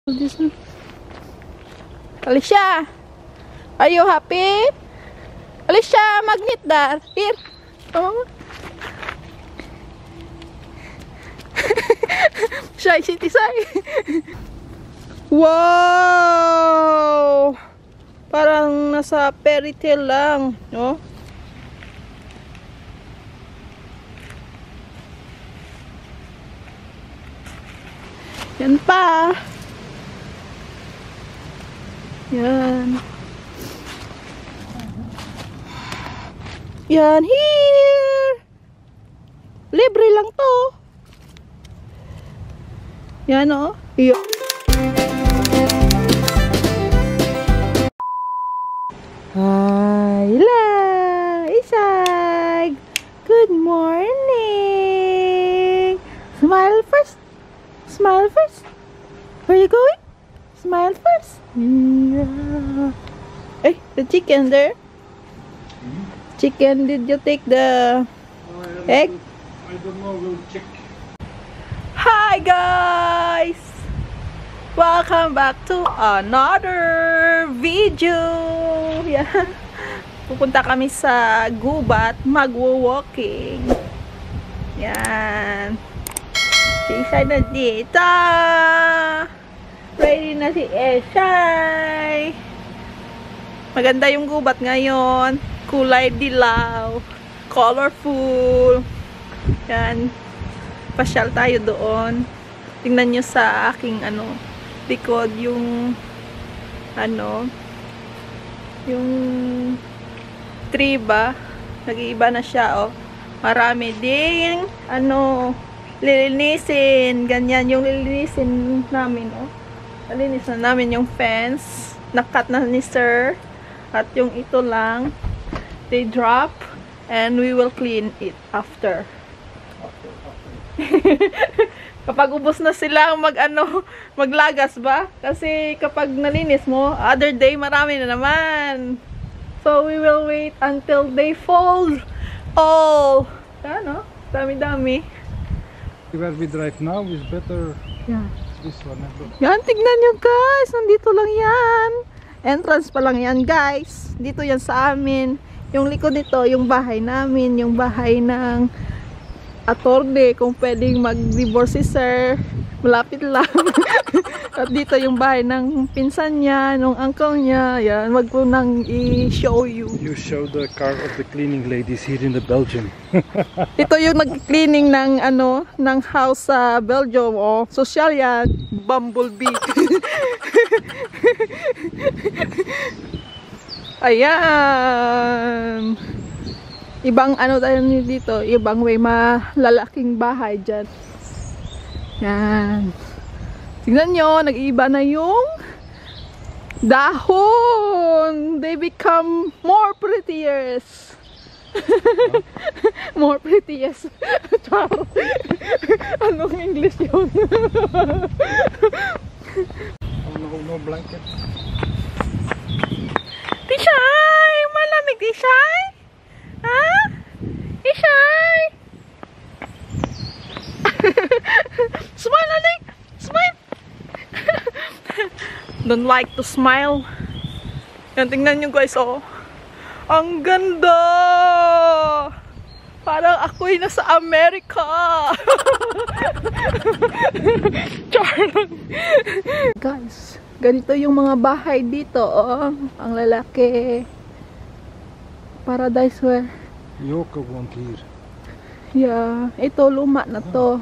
This one. Alicia, are you happy? Alicia, magnet dar. Here. Come on. Shy, city shy. Wow! Parang nasa fairy tale lang, no? Yan pa. Yan. Yan, here. Libre lang to. Yan, oh. Yo. Hi, Isag. Good morning. Smile first. Smile first. Where are you going? Smile first. Yeah. Hey, the chicken there. Chicken, did you take the egg? I don't know, we'll check. Hi guys! Welcome back to another video. Yan. Pupunta kami sa gubat, magwo-walking. Yan. Si Isay na dito. Ready na si Eshay. Maganda yung gubat ngayon. Kulay dilaw. Colorful. Yan. Pasyal tayo doon. Tingnan nyo sa aking likod yung yung tree ba. Nag-iiba na siya, oh. Marami ding lilinisin. Ganyan yung lilinisin namin, oh. Nalinis na namin yung fence. Nakat na ni sir. At yung ito lang, they drop and we will clean it after. Kapag ubos na sila maglagas ba? Kasi kapag nalinis mo, other day marami na naman. So we will wait until they fall all. Dami-dami. Where we drive now is better. Yeah. This one. Yan, tignan nyo guys. Nandito lang yan. Entrance pa lang yan guys. Dito yan sa amin. Yung likod nito, yung bahay namin. Yung bahay ng attorney. Kung pwedeng mag-divorce si sir. Malapit lang. At dito yung bahay ng pinsan niya, ng uncle niya. Yan, wag ko nang i-show you. You show the car of the cleaning ladies here in the Belgium. Ito yung nag-cleaning ng ng house sa Belgium, oh. Social yan, bumblebee. Ayan. Ibang tayo dito, ibang way, malalaking bahay dyan. Yan. Tingnan nyo, nag-iiba na yung dahon. They become more prettiest. More prettiest. Anong English yun? No blanket. Tishay! Malamig, Tishay! Ha? Tishay! Smile, Anik! Smile! Don't like to smile. Yan, tingnan nyo guys, oh. Ang ganda! Parang ako'y nasa Amerika! Charot! Guys, ganito yung mga bahay dito, oh. Ang lalaki. Paradise where? Yoko won't here. Yeah, ito luma na to.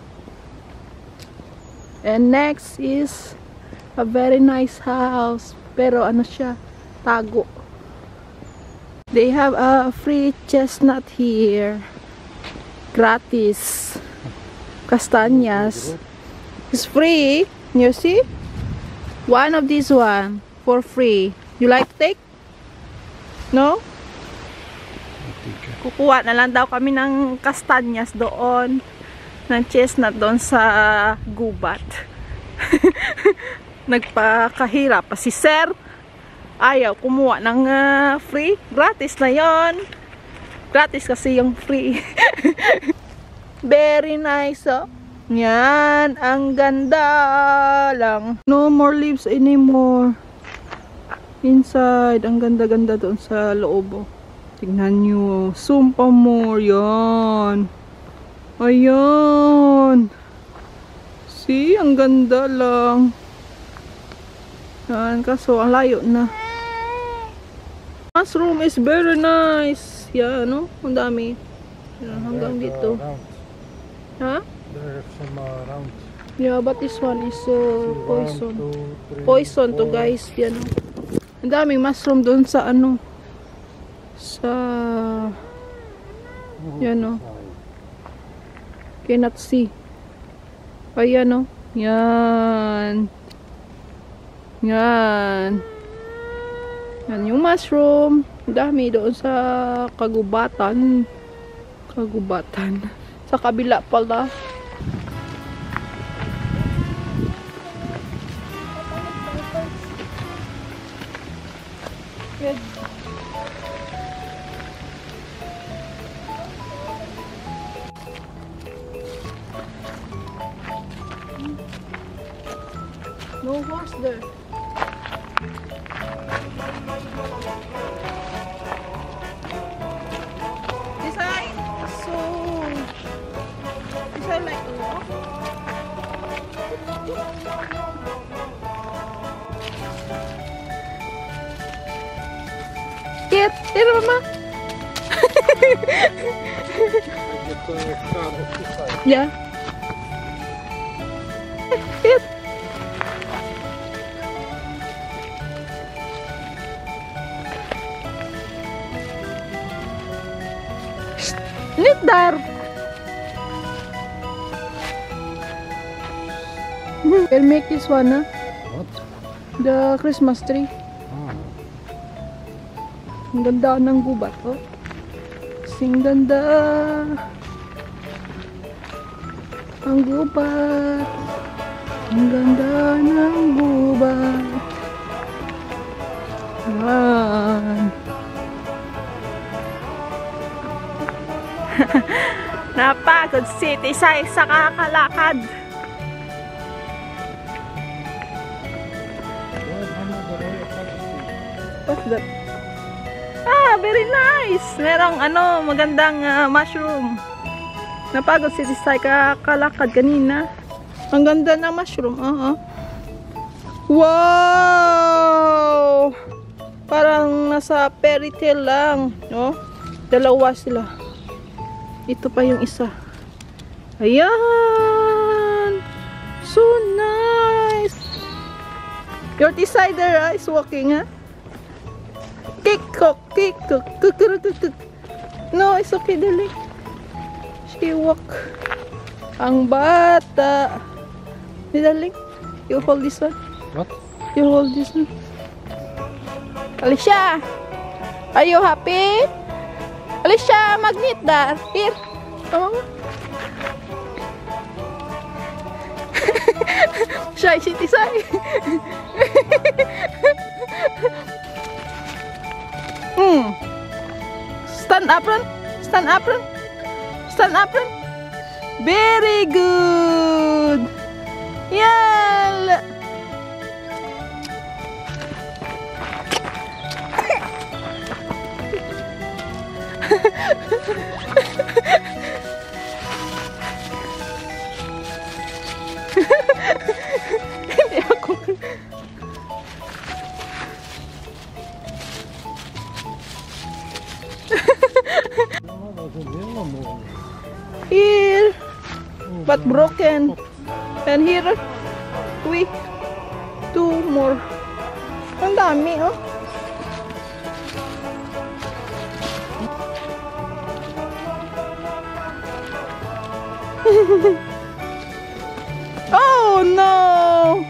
And next is a very nice house. Pero siya, tago. They have a free chestnut here. Gratis. Castañas. It's free. You see? One of these one for free. You like to take? No? Kukuha na lang daw kami ng castañas doon. Ng chestnut doon sa gubat. Nagpakahirap pa si sir. Ayaw kumuha ng free. Gratis na yon. Gratis kasi yung free. Very nice, oh. Yan, ang ganda lang. No more leaves anymore. Inside, ang ganda-ganda doon sa loob. Oh. Tignan nyo. Zoom pa more. Yan. Ayan. See, ang ganda lang. Yan, kaso ang layo na. Mushroom is very nice. Yan, no? Ang dami. Yan, hanggang dito. Ha? There are some rounds. Yeah, but this one is poison. 1, 2, 3, Poison to 4. guys. Yan. Ang daming mushroom doon sa ano. Sa... Yan o. Cannot see. Ayan o. Yan. Yan. Yan yung mushroom. Ang dami doon sa kagubatan. Kagubatan. Sa kabila pala. Good. No horse there. Design. So, design like to walk. Kit, tira mama. Yeah. Kit. Need there. We'll make this one, huh? What? The Christmas tree. Ah. Ang ganda ng gubat, oh. Sing ganda. Ang gubat. Ang ganda ng gubat. Yan. Napagod city sa kakalakad. What's that? Ah, very nice. Merong ano, magandang mushroom. Napagod si Tisay kakalakad kanina. Ang ganda ng mushroom. Wow! Parang nasa fairy tale lang. No? Dalawa sila. Ito pa yung isa. Ayan! So nice! Your Tisay there is walking, ha? Kikok, kikok, kukuk. No, it's okay, dali. She walk. Ang bata. Dali. You hold this one. What? You hold this one. Alicia, are you happy? Alicia, magnet dar. Here. Come on. Shy, si Tisay. Stand up, run. Stand up, run. Stand up, run. Very good. Yeah. Hindi ako. Here, but broken. And here, we two more. Ang dami, oh. Oh no!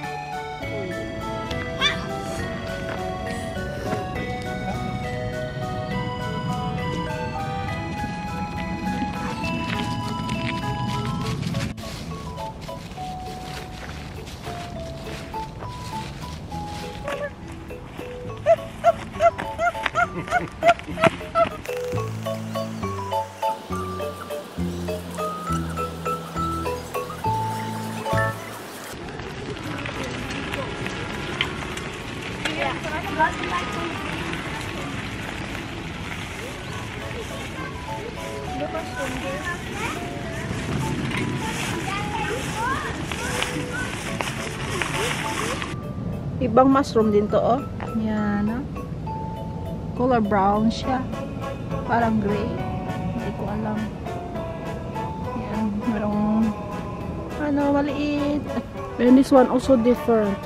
Ibang mushroom din to, oh. Yan, ah. Color brown siya. Parang gray. Hindi ko alam. Yan, merong ano, maliit. And this one also different.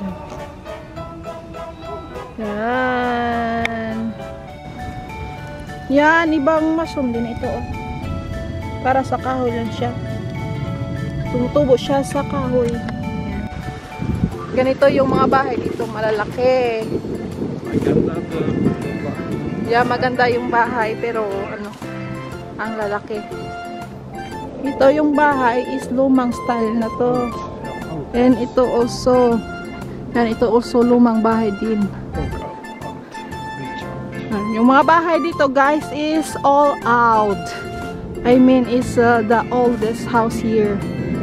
Yan. Yan, ibang mushroom din ito, oh. Para sa kahoy lang siya. Tumutubo siya sa kahoy. Yan. Ganito yung mga bahay dito, malalaki. Yeah, maganda yung bahay, pero ano, ang lalaki. Ito yung bahay is lumang style na to. And ito also, yan, ito also lumang bahay din. Yung mga bahay dito, guys, is all out. I mean, is the oldest house here.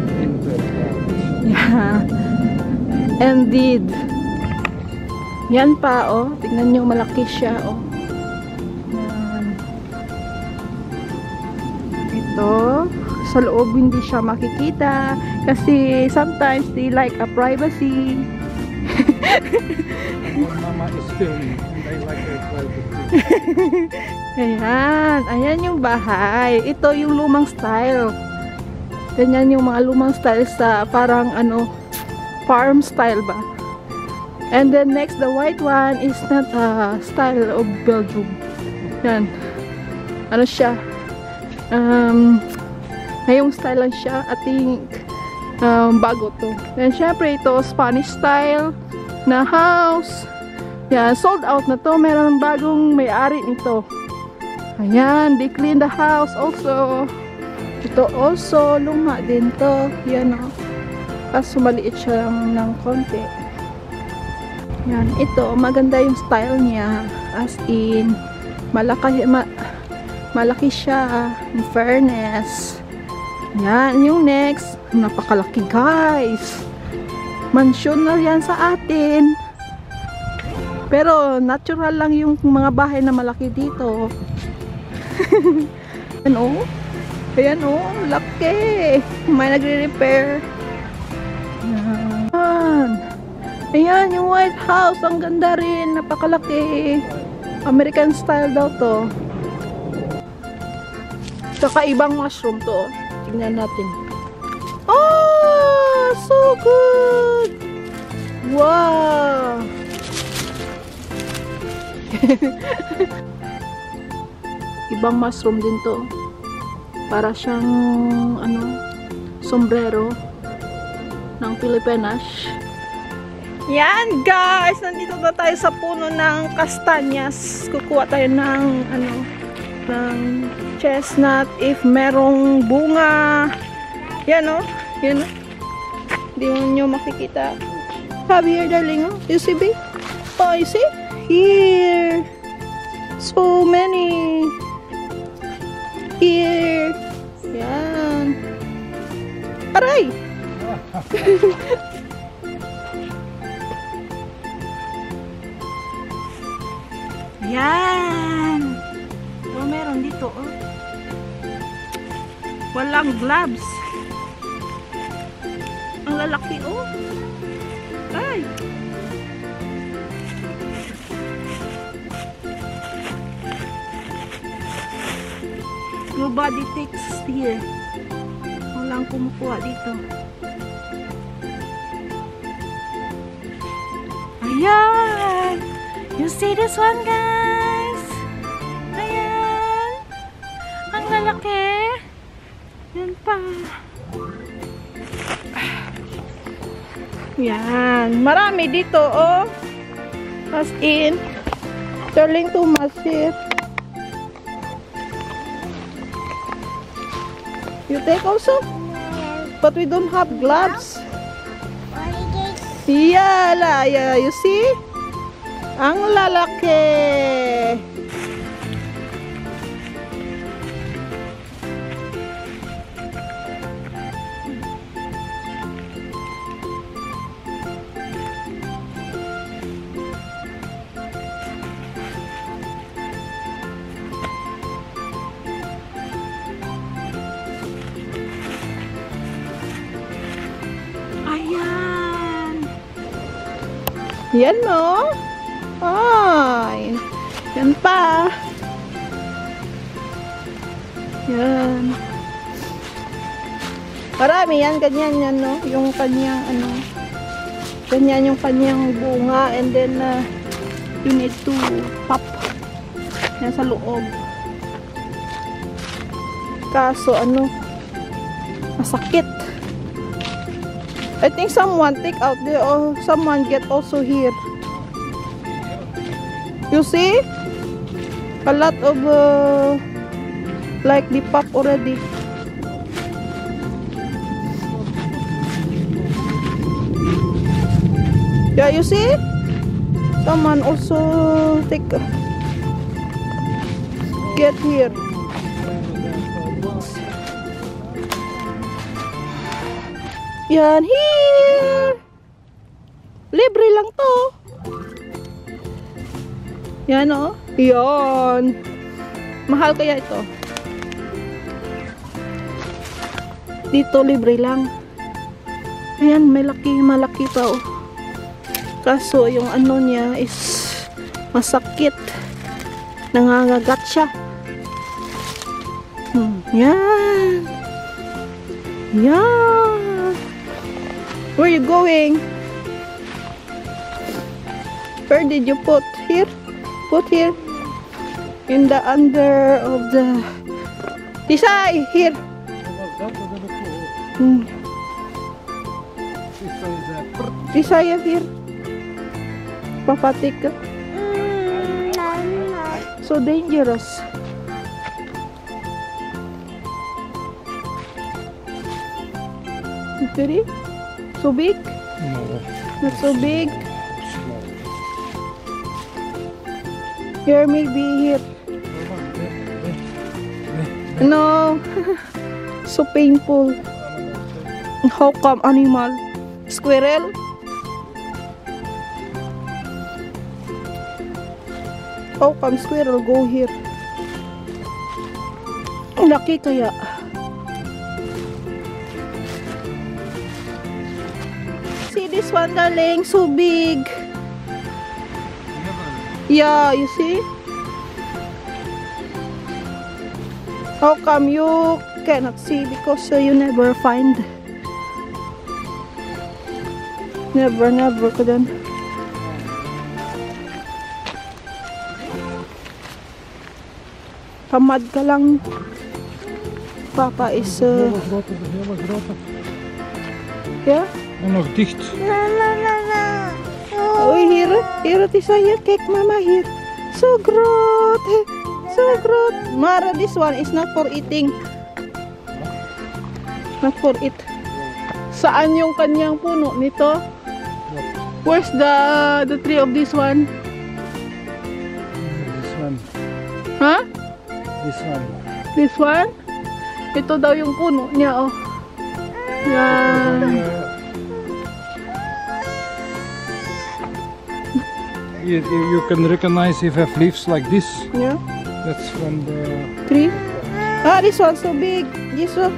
Yeah. Indeed. Yan pa, oh. Tingnan nyo, malaki siya, oh. Yan. Ito, sa loob hindi siya makikita kasi sometimes they like a privacy. Mama is filming and I like her privacy. Ayan, ayan yung bahay. Ito yung lumang style. Ganyan yung mga lumang style sa parang ano, farm style ba. And then next, the white one is not a style of Belgium. Yan. Ano siya? Ngayong style lang siya. I think bago to. And syempre ito, Spanish style na house. Yan, sold out na to. Meron bagong may-ari nito. Ayan, they clean the house also. Ito also, luma din to. Yan, o. Kaso maliit siya ng konti. Yan, ito, maganda yung style niya. As in, malaki siya. In fairness. Yan, yung next. Napakalaki, guys. Mansion na yan sa atin. Pero, natural lang yung mga bahay na malaki dito. Ayan, oh. Ayan, oh. Laki. May nagre-repair. Ayan. Ayan, yung White House. Ang ganda rin. Napakalaki. American style daw to. Tsaka ibang mushroom to. Tingnan natin. Oh! So good! Wow! Ibang mushroom din to. Para siyang ano, sombrero ng Pilipinas. Yan, guys, nandito na tayo sa puno ng kastanyas. Kukuha tayo ng ano, ng chestnut if merong bunga. Yan, oh. Yan, oh. Hindi mo nyo makikita. Have here, darling, oh. You see, babe? Oh, you see? Here. So many. Here. Yan. Aray! Yan. Oh, meron dito, oh. Walang gloves. Ang lalaki, oh. Ay. Nobody takes here. Walang kumukuha dito. Ayan! You see this one, guys? Ayan! Ang lalaki! Yan pa. Yan. Marami dito, oh. As in, turning to massive. You take also? But we don't have gloves. Yeah, yeah, you see? Ang lalaki. Yan no. Ay. Yan pa. Yan. Marami yan. Ganyan yan no. Yung kanyang ano. Ganyan yung kanyang bunga. And then you need to pop. Yan sa loob. Kaso ano. Masakit. I think someone take out there or someone get also here. You see? A lot of like the pop already. Yeah, you see? Someone also take get here. Yan, here! Libre lang to. Yan o. Yan. Mahal kaya ito? Dito, libre lang. Ayan, may malaki pa o. Kaso, yung ano niya is masakit. Nangangagat siya. Yan. Yan. Where you going? Where did you put? Here? Put here. In the under of the... Tisay! Here. Tisay here. Papatik ka. So dangerous. Very? So big? No. Not so big? Small. Here, maybe here. No. So painful. How come animal? Squirrel? How come squirrel go here? Laki kaya. See this one, darling, so big. Yeah, you see? How come you cannot see? Because you never find. Never ko dun. Tamad ka lang. Papa is yeah? Nog dicht. Oei, hier het is hier. Kijk mama hier. So groot. So groot. Mara, this one is not for eating. Not for eat. Saan yung kanyang puno nito? Where's the tree of this one? This one. Huh? This one. This one? Ito daw yung puno niya, oh. Yan. You can recognize if have leaves like this. Yeah. That's from the... Tree. Ah, this one so big. This one.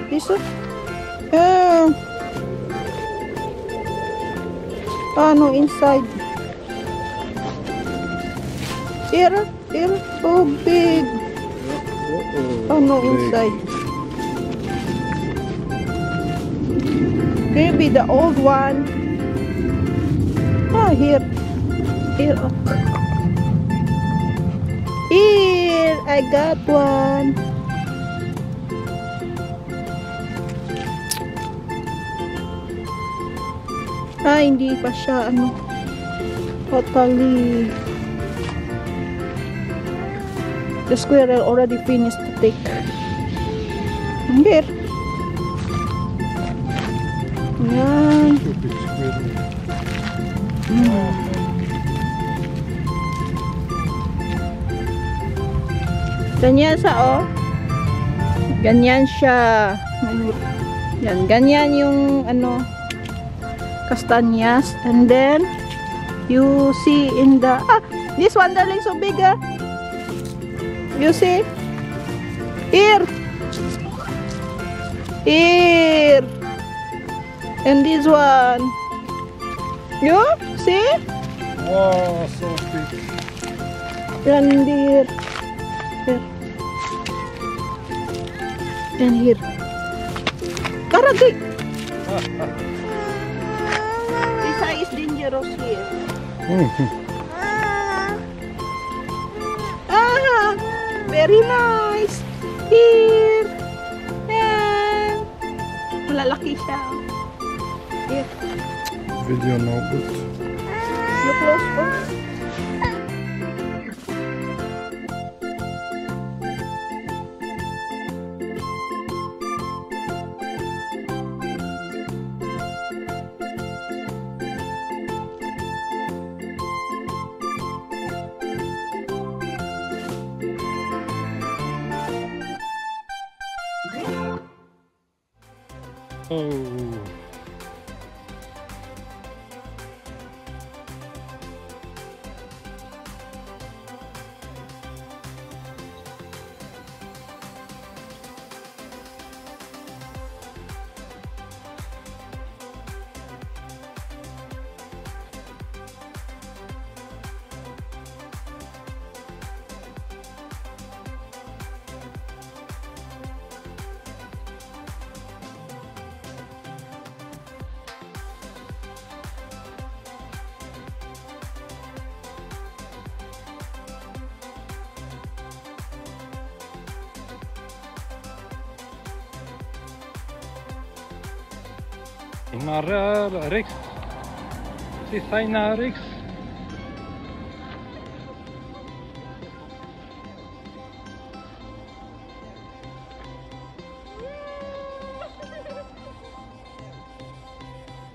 No, inside. Here. So big. Oh, no, inside. Maybe the old one. Oh, here. Here, oh. Here, I got one. Hindi pa siya, totally. The squirrel already finished to take. Here. Yan. Ganyan siya, oh. Ganyan siya. Yan, ganyan yung kastanyas. And then you see in the this one, darling, so big, ah. You see? Here. And this one. You see? Wow, so big. Reindeer. Here. And here. Karagay! This eye is dangerous here. Ah, very nice. Here. And malalaki siya. Here. Video no good. You close po. Oh. Maar rechts. Het is zijn naar rechts.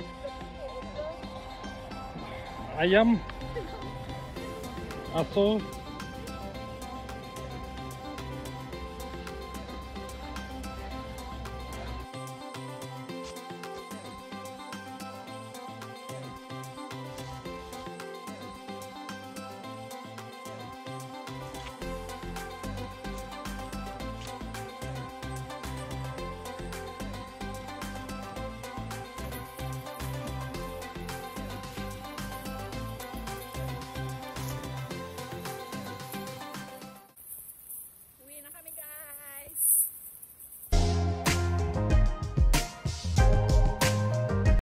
Ayam. Aso.